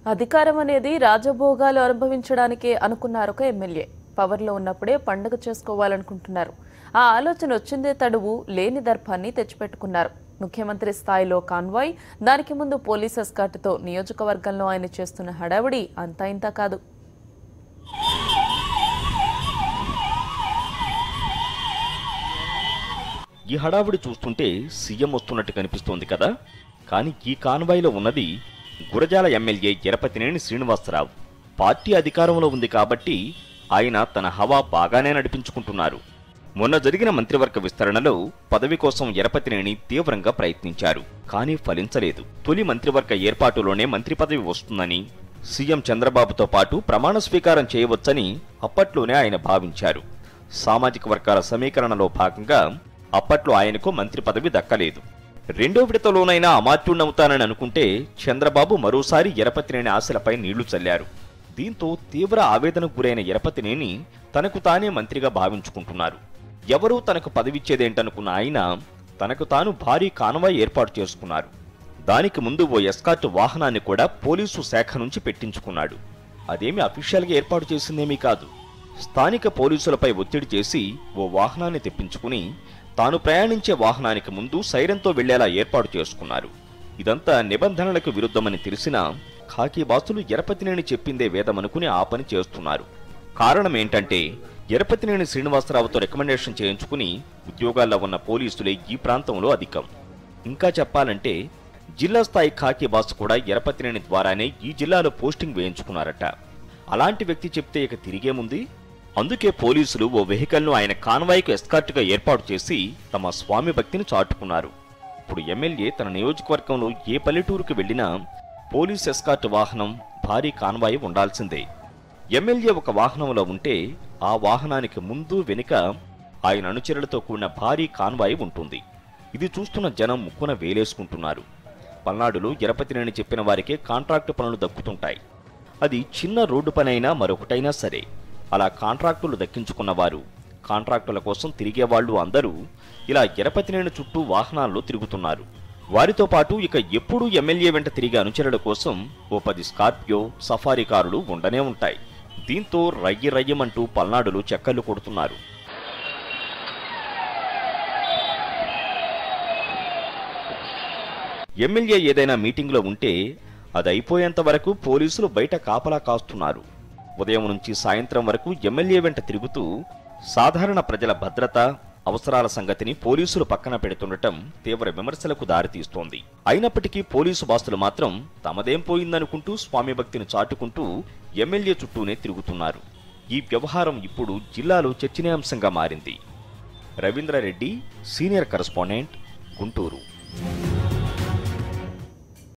అధికారం అనేది రాజభోగాలు అనుభవించడానికే అనుకున్నారు ఒక ఎమ్మెల్యే. పవర్లో ఉన్నప్పుడే పండుగ చేసుకోవాలనుకుంటున్నారు. ఆ ఆలోచన వచ్చిందే తడువు లేని దర్భాన్ని తెచ్చిపెట్టుకున్నారు. ముఖ్యమంత్రి స్థాయిలో కాన్వాయ్, దానికి ముందు పోలీస్ ఎస్కార్ట్తో నియోజకవర్గంలో ఆయన చేస్తున్న హడావిడి అంతా ఇంతా కాదు. ఈ హడావుడి చూస్తుంటే సీఎం వస్తున్నట్టు కనిపిస్తోంది కదా. కానీ ఈ కాన్వాయ్లో ఉన్నది గురజాల ఎమ్మెల్యే ఎరపతినేని శ్రీనివాసరావు. పార్టీ అధికారంలో ఉంది కాబట్టి ఆయన తన హవా బాగానే నడిపించుకుంటున్నారు. మొన్న జరిగిన మంత్రివర్గ విస్తరణలో పదవి కోసం ఎరపతినేని తీవ్రంగా ప్రయత్నించారు. కానీ ఫలించలేదు. తొలి మంత్రివర్గ ఏర్పాటులోనే మంత్రి పదవి వస్తుందని, సీఎం చంద్రబాబుతో పాటు ప్రమాణ స్వీకారం చేయవచ్చని అప్పట్లోనే ఆయన భావించారు. సామాజిక వర్గాల సమీకరణలో భాగంగా అప్పట్లో ఆయనకు మంత్రి పదవి దక్కలేదు. రెండో విడతలోనైనా అమాత్యుణ్ణవుతానని అనుకుంటే చంద్రబాబు మరోసారి ఎరపతినేని ఆశలపై నీళ్లు చల్లారు. దీంతో తీవ్ర ఆవేదనకు గురైన ఎరపతినేని తనకు తానే మంత్రిగా భావించుకుంటున్నారు. ఎవరూ తనకు పదవిచ్చేదేంటనుకున్న ఆయన తనకు తాను భారీ కాన్వాయ్ ఏర్పాటు చేసుకున్నారు. దానికి ముందు ఓ ఎస్కార్ట్ వాహనాన్ని కూడా పోలీసు శాఖ నుంచి పెట్టించుకున్నాడు. అదేమి అఫీషియల్గా ఏర్పాటు చేసిందేమీ కాదు. స్థానిక పోలీసులపై ఒత్తిడి చేసి ఓ వాహనాన్ని తెప్పించుకుని తాను ప్రయాణించే వాహనానికి ముందు సైరన్తో వెళ్లేలా ఏర్పాటు చేసుకున్నారు. ఇదంతా నిబంధనలకు విరుద్ధమని తెలిసినా ఖాకీ బాసులు ఎరపతినేని చెప్పిందే వేదమనుకుని ఆ పని చేస్తున్నారు. కారణమేంటంటే ఎరపతినేని శ్రీనివాసరావుతో రికమెండేషన్ చేయించుకుని ఉద్యోగాల్లో ఉన్న పోలీసులే ఈ ప్రాంతంలో అధికం. ఇంకా చెప్పాలంటే జిల్లా స్థాయి ఖాకీ బాస్ కూడా ఎరపతినేని ద్వారానే ఈ జిల్లాలో పోస్టింగ్ వేయించుకున్నారట. అలాంటి వ్యక్తి చెప్తే ఇక తిరిగేముంది? అందుకే పోలీసులు ఓ వెహికల్ను ఆయన కాన్వాయ్కు ఎస్కార్ట్గా ఏర్పాటు చేసి తమ స్వామి భక్తిని చాటుకున్నారు. ఇప్పుడు ఎమ్మెల్యే తన నియోజకవర్గంలో ఏ పల్లెటూరుకు వెళ్లినా పోలీస్ ఎస్కార్ట్ వాహనం, భారీ కాన్వాయ్ ఉండాల్సిందే. ఎమ్మెల్యే ఒక వాహనంలో ఉంటే ఆ వాహనానికి ముందు వెనుక ఆయన అనుచరులతో కూడిన భారీ కాన్వాయ్ ఉంటుంది. ఇది చూస్తున్న జనం ముక్కున వేలేసుకుంటున్నారు. పల్నాడులో ఎరపతినేని చెప్పిన వారికే కాంట్రాక్టు పనులు దక్కుతుంటాయి. అది చిన్న రోడ్డు పనైనా మరొకటైనా సరే. అలా కాంట్రాక్టులు దక్కించుకున్నవారు, కాంట్రాక్టుల కోసం తిరిగేవాళ్లు అందరూ ఇలా ఎరపతినేని చుట్టూ వాహనాల్లో తిరుగుతున్నారు. వారితో పాటు ఇక ఎప్పుడూ ఎమ్మెల్యే వెంట తిరిగే అనుచరుల కోసం ఓ 10 స్కార్పియో, సఫారీ కారులు ఉండనే ఉంటాయి. దీంతో రయ్యి రయ్యమంటూ పల్నాడులో చక్కర్లు కొడుతున్నారు. ఎమ్మెల్యే ఏదైనా మీటింగ్లో ఉంటే అది అయిపోయేంత వరకు పోలీసులు బయట కాపలా కాస్తున్నారు. ఉదయం నుంచి సాయంత్రం వరకు ఎమ్మెల్యే వెంట తిరుగుతూ సాధారణ ప్రజల భద్రత, అవసరాల సంగతిని పోలీసులు పక్కన పెడుతుండటం తీవ్ర విమర్శలకు దారితీస్తోంది. అయినప్పటికీ పోలీసు బాసులు మాత్రం తమదేం పోయిందనుకుంటూ స్వామి భక్తిని చాటుకుంటూ ఎమ్మెల్యే చుట్టూనే తిరుగుతున్నారు. ఈ వ్యవహారం ఇప్పుడు జిల్లాలో చర్చనీయాంశంగా మారింది. Ravindra Reddy, senior correspondent, Guntur.